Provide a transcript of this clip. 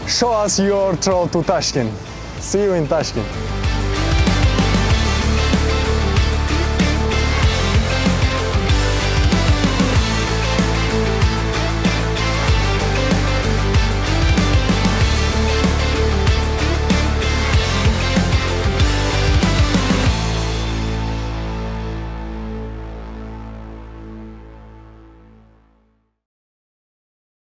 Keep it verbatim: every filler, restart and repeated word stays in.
show us your throw to Tashkent. See you in Tashkent.